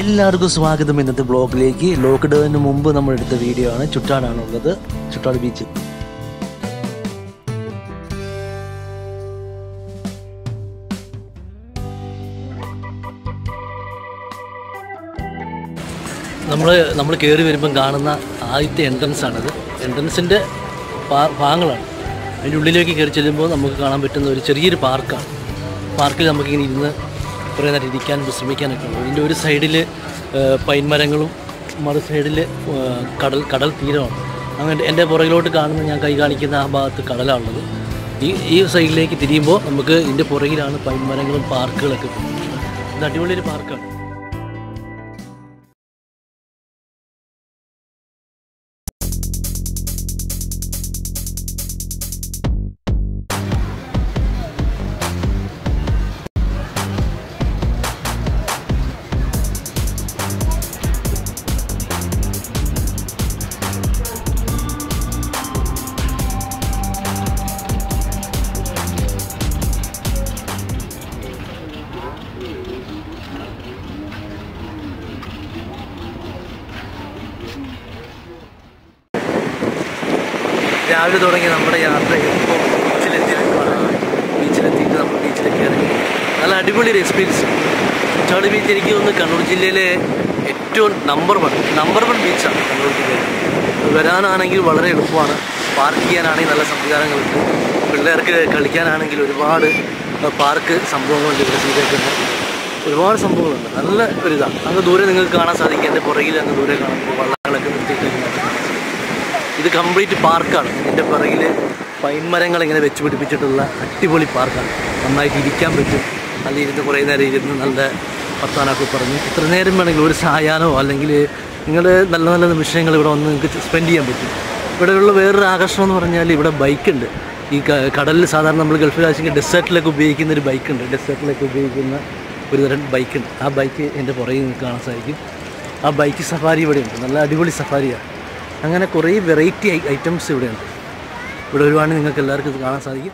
എല്ലാവർക്കും സ്വാഗതം. ഇന്നത്തെ ബ്ലോഗിലേക്ക്. ലോക്ക്ഡൗണിന് മുമ്പ് നമ്മൾ എടുത്ത വീഡിയോ ആണ്. ചുറ്റാടാണുള്ളത്, ചുറ്റാട് ബീച്ച്. നമ്മൾ കയറി വരുമ്പം കാണുന്ന ആദ്യത്തെ എൻട്രൻസ് ആണിത്. എൻട്രൻസിൻ്റെ ഭാഗങ്ങളാണ്. അതിൻ്റെ ഉള്ളിലേക്ക് കയറി ചെല്ലുമ്പോൾ നമുക്ക് കാണാൻ പറ്റുന്ന ഒരു ചെറിയൊരു പാർക്കാണ്. പാർക്കിൽ നമുക്കിങ്ങനെ ഇരുന്ന് കുറേ നേരം ഇരിക്കാനും വിശ്രമിക്കാനൊക്കെ ഉണ്ട്. ഇതിൻ്റെ ഒരു സൈഡിൽ പൈൻ മരങ്ങളും മറു സൈഡിൽ കടൽ തീരമാണ്. അങ്ങനെ എൻ്റെ പുറകിലോട്ട് കാണുന്ന ഞാൻ കൈ കാണിക്കുന്ന ആ ഭാഗത്ത് കടലാണുള്ളത്. ഈ സൈഡിലേക്ക് തിരിയുമ്പോൾ നമുക്ക് ഇതിൻ്റെ പുറകിലാണ് പൈൻ മരങ്ങളും പാർക്കുകളൊക്കെ. ഇത് അടിപൊളിയൊരു പാർക്കാണ്. രാവിലെ തുടങ്ങി നമ്മുടെ യാത്ര ഇപ്പോൾ ബീച്ചിലെത്തിയിട്ട് നമ്മൾ ബീച്ചിലേക്ക് ഇറങ്ങി. നല്ല അടിപൊളി ഒരു എക്സ്പീരിയൻസ്. ചുറ്റാട് ബീച്ച് എനിക്ക് തോന്നുന്നു കണ്ണൂർ ജില്ലയിലെ ഏറ്റവും നമ്പർ വൺ ബീച്ചാണ് കണ്ണൂർ ജില്ലയിൽ. വരാനാണെങ്കിൽ വളരെ എളുപ്പമാണ്. പാർക്ക് ചെയ്യാനാണെങ്കിൽ നല്ല സംവിധാനങ്ങളുണ്ട്. പിള്ളേർക്ക് കളിക്കാനാണെങ്കിൽ ഒരുപാട് പാർക്ക് സംഭവങ്ങളുണ്ട്. ഇവിടെ ചെയ്തേക്കുന്ന ഒരുപാട് സംഭവങ്ങളുണ്ട്. നല്ല ഒരിതാണ്. അങ്ങ് ദൂരെ നിങ്ങൾക്ക് കാണാൻ സാധിക്കും. എൻ്റെ പുറകിൽ അങ്ങ് ദൂരെ കാണുമ്പോൾ വള്ളങ്ങളൊക്കെ നിർത്തിയിട്ട് ഇത് കംപ്ലീറ്റ് പാർക്കാണ്. ഇതിൻ്റെ പുറകിൽ പൈൻ മരങ്ങൾ ഇങ്ങനെ വെച്ച് പിടിപ്പിച്ചിട്ടുള്ള അടിപൊളി പാർക്കാണ്. നന്നായിട്ട് ഇരിക്കാൻ പറ്റും. നല്ല ഇരുന്ന് കുറേ നേരം ഇരുന്ന് നല്ല വർത്താനമൊക്കെ പറഞ്ഞ് എത്ര നേരം വേണമെങ്കിലും ഒരു സായാഹ്നമോ അല്ലെങ്കിൽ നിങ്ങളുടെ നല്ല നല്ല നിമിഷങ്ങൾ ഇവിടെ വന്ന് നിങ്ങൾക്ക് സ്പെൻഡ് ചെയ്യാൻ പറ്റും. ഇവിടെയുള്ള വേറൊരു ആകർഷണം എന്ന് പറഞ്ഞാൽ ഇവിടെ ബൈക്കുണ്ട്. ഈ കടലിൽ സാധാരണ നമ്മൾ ഗൾഫ് രാജ്യങ്ങൾ ഡെസേർട്ടിലൊക്കെ ഉപയോഗിക്കുന്ന ഒരു ബൈക്കുണ്ട്. ഡെസേർട്ടിലൊക്കെ ഉപയോഗിക്കുന്ന ഒരു തരം ബൈക്കുണ്ട്. ആ ബൈക്ക് എൻ്റെ പുറകിൽ നിങ്ങൾക്ക് കാണാൻ സാധിക്കും. ആ ബൈക്ക് സഫാരി ഇവിടെയുണ്ട്. നല്ല അടിപൊളി സഫാരിയാണ്. അങ്ങനെ കുറേ വെറൈറ്റി ഐറ്റംസ് ഇവിടെയുണ്ട്. ഇവിടെ ഒരുപാട് നിങ്ങൾക്ക് എല്ലാവർക്കും ഇത് കാണാൻ സാധിക്കും.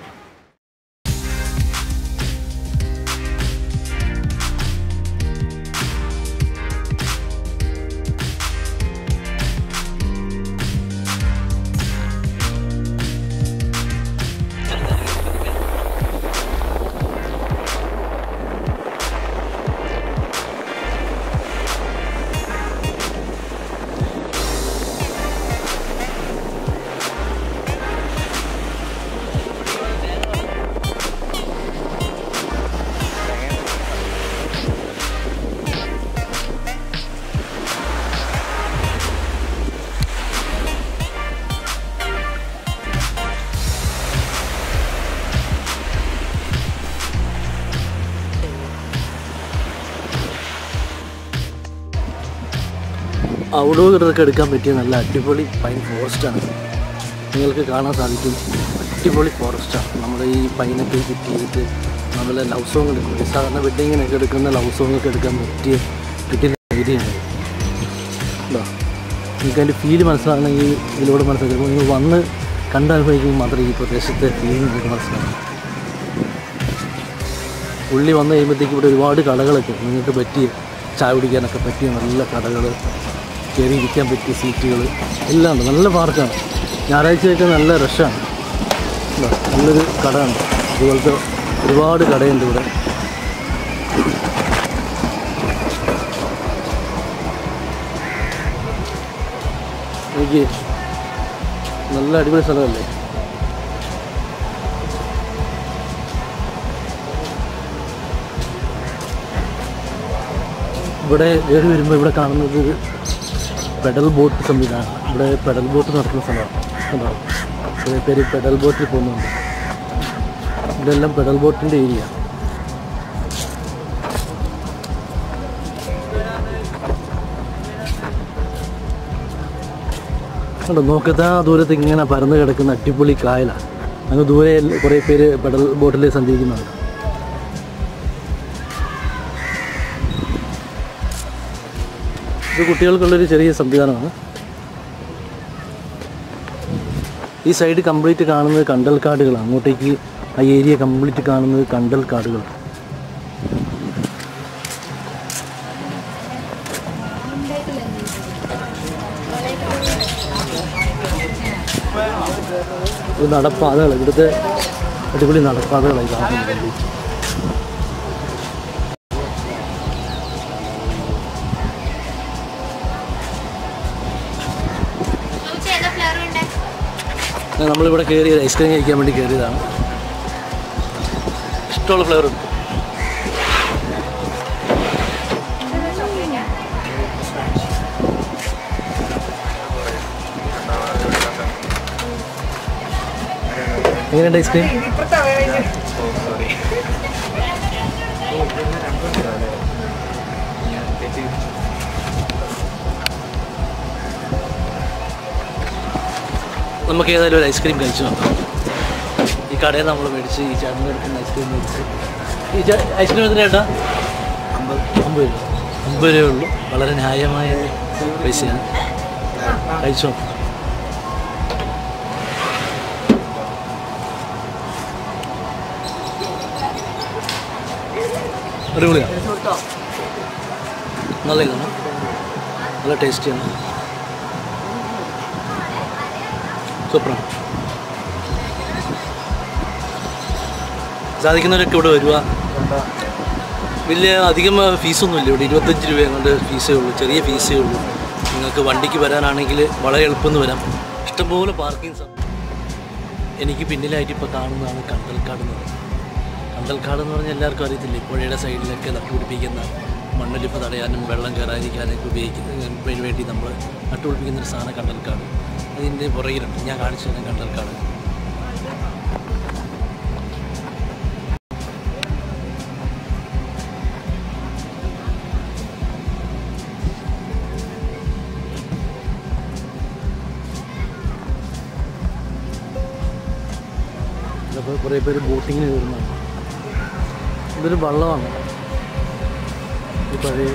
ഔട്ട്ഡോർ ഇതൊക്കെ എടുക്കാൻ പറ്റിയ നല്ല അടിപൊളി പൈൻ ഫോറസ്റ്റാണ്. നിങ്ങൾക്ക് കാണാൻ സാധിക്കും. അടിപൊളി ഫോറസ്റ്റാണ്. നമ്മൾ ഈ പൈനൊക്കെ ഫിറ്റ് ചെയ്തിട്ട് നമ്മൾ ലവ് സോങ് എടുക്കും. സാധാരണ വെഡിങ്ങിനൊക്കെ എടുക്കുന്ന ലവ് സോങ്ങൊക്കെ എടുക്കാൻ പറ്റിയ ഏരിയയാണ്. ഉണ്ടോ? നിങ്ങൾക്ക് അതിൻ്റെ ഫീല് മനസ്സിലാകണമെങ്കിൽ ഇതിലൂടെ മനസ്സിലാക്കുമ്പോൾ നിങ്ങൾ വന്ന് കണ്ടനുഭവിക്കുമ്പോൾ മാത്രമേ ഈ പ്രദേശത്തെ ഫീൽ നിങ്ങൾക്ക് മനസ്സിലാകും. ഉള്ളി വന്നു കഴിയുമ്പോഴത്തേക്ക് ഇവിടെ ഒരുപാട് കടകളൊക്കെ നിങ്ങൾക്ക് പറ്റിയ ചായ കുടിക്കാനൊക്കെ പറ്റിയ നല്ല കടകൾ, കയറി ഇരിക്കാൻ പറ്റിയ സീറ്റുകൾ എല്ലാം ഉണ്ട്. നല്ല പാർക്കാണ്. ഞായറാഴ്ചയൊക്കെ നല്ല റഷാണ്. നല്ലൊരു കടയുണ്ട്. അതുപോലത്തെ ഒരുപാട് കടയുണ്ട് ഇവിടെ. എനിക്ക് നല്ല അടിപൊളി സ്ഥലമല്ലേ. ഇവിടെ കയറി വരുമ്പോൾ ഇവിടെ കാണുന്നത് പെഡൽ ബോട്ട് സംവിധാനം. ഇവിടെ പെഡൽ ബോട്ട് നടത്തുന്ന സ്ഥലമാണ്. ഉണ്ടാവും കുറേ പേര് പെഡൽ ബോട്ടിൽ പോകുന്നുണ്ട്. ഇതെല്ലാം പെഡൽ ബോട്ടിൻ്റെ ഏരിയ. കണ്ടോ, നോക്കത്താ ദൂരത്ത് ഇങ്ങനെ പരന്ന് കിടക്കുന്ന അടിപൊളി കായലാണ്. അങ്ങ് ദൂരെ കുറേ പേര് പെഡൽ ബോട്ടിൽ സഞ്ചരിക്കുന്നുണ്ട്. ഇത് കുട്ടികൾക്കുള്ളൊരു ചെറിയ സംവിധാനമാണ്. ഈ സൈഡ് കംപ്ലീറ്റ് കാണുന്നത് കണ്ടൽക്കാടുകളാണ്. അങ്ങോട്ടേക്ക് ആ ഏരിയ കംപ്ലീറ്റ് കാണുന്നത് കണ്ടൽക്കാടുകൾ. ഒരു നടപ്പാതകൾ, ഇവിടുത്തെ അടിപൊളി നടപ്പാതകളായി കാണുന്നുണ്ട്. നമ്മളിവിടെ കയറിയത് ഐസ്ക്രീം കഴിക്കാൻ വേണ്ടി കയറിയതാണ്. ഇഷ്ടമുള്ള ഫ്ലേവർ ഉണ്ട്. എങ്ങനെയുണ്ട് ഐസ്ക്രീം? നമുക്ക് ഏതായാലും ഒരു ഐസ്ക്രീം കഴിച്ചു നോക്കാം. ഈ കടയിൽ നമ്മൾ മേടിച്ച് ഈ ചേട്ടൻ്റെ എടുക്കുന്ന ഐസ്ക്രീം മേടിച്ച് ഈ ഐസ്ക്രീം എത്ര ചേട്ടാ? 50 രൂപ. 50 രൂപയേ ഉള്ളൂ. വളരെ ന്യായമായ പൈസയാണ്. കഴിച്ചോ. അടിപൊളിയാണ്, നല്ല ഇതാണ്, നല്ല ടേസ്റ്റിയാണ്, സൂപ്പറാണ്. സാധിക്കുന്നവരൊക്കെ ഇവിടെ വരിക. വലിയ അധികം ഫീസൊന്നുമില്ല ഇവിടെ. 25 രൂപ കൊണ്ട് ഫീസേ ഉള്ളൂ, ചെറിയ ഫീസേ ഉള്ളൂ. നിങ്ങൾക്ക് വണ്ടിക്ക് വരാനാണെങ്കിൽ വളരെ എളുപ്പമെന്ന് വരാം. ഇഷ്ടംപോലെ പാർക്കിംഗ്. എനിക്ക് പിന്നിലായിട്ട് ഇപ്പോൾ കാണുന്നതാണ് കണ്ടൽക്കാട് എന്ന് പറയുന്നത്. കണ്ടൽക്കാട് എന്ന് പറഞ്ഞാൽ എല്ലാവർക്കും അറിയത്തില്ലേ, പുഴയുടെ സൈഡിലൊക്കെ നട്ടുപിടിപ്പിക്കുന്ന മണ്ണൊലിപ്പ് തടയാനും വെള്ളം കയറാതിരിക്കാനൊക്കെ ഉപയോഗിക്കുന്നതിന് വേണ്ടി നമ്മൾ നട്ടുപിടിപ്പിക്കുന്നൊരു സാധനം കണ്ടൽക്കാട്. അതിൻ്റെ പുറകിലുണ്ട്, ഞാൻ കാണിച്ചു തന്നെ കണ്ടൽക്കാട്. അപ്പോൾ കുറേ പേര് ബോട്ടിങ്ങിന് കയറുന്നതാണ്. ഇതൊരു വള്ളമാണ്. ഈ പഴയ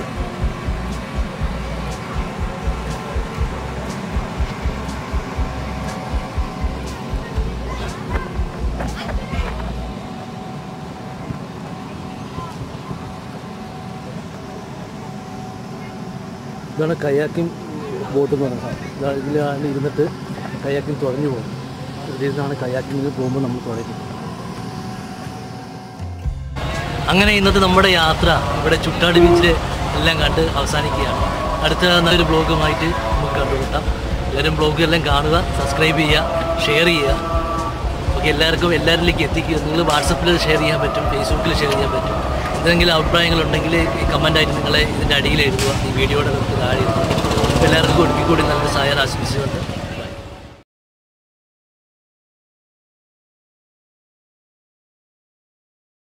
ഇതാണ് കയാക്കിംഗ് ബോട്ട് എന്ന് പറയുന്നത്. ഇതിലാണ് ഇരുന്നിട്ട് കയാക്കിംഗ് തുഴഞ്ഞു പോകും. ഇതിലാണ് കയാക്കിങ്ങിൽ പോകുമ്പോൾ നമ്മൾ തുഴയും. അങ്ങനെ ഇന്നത്തെ നമ്മുടെ യാത്ര ഇവിടെ ചുട്ടാട് ബീച്ചിൽ എല്ലാം കണ്ട് അവസാനിക്കുകയാണ്. അടുത്ത നല്ലൊരു ബ്ലോഗുമായിട്ട് നമുക്ക് കണ്ടുമുട്ടാം. എല്ലാവരും ബ്ലോഗെല്ലാം കാണുക, സബ്സ്ക്രൈബ് ചെയ്യുക, ഷെയർ ചെയ്യുക. ഓക്കെ, എല്ലാവരിലേക്ക് എത്തിക്കുക. നിങ്ങൾ വാട്സപ്പിൽ ഷെയർ ചെയ്യാൻ പറ്റും, ഫേസ്ബുക്കിൽ ഷെയർ ചെയ്യാൻ പറ്റും. എന്തെങ്കിലും അഭിപ്രായങ്ങളുണ്ടെങ്കിൽ ഈ കമൻറ്റായിട്ട് നിങ്ങളെ ഇതിൻ്റെ അടിയിൽ എഴുതുക. ഈ വീഡിയോയുടെ നമുക്ക് താഴെ എഴുതുക. എല്ലാവർക്കും ഒടുക്കിക്കൂടി നല്ല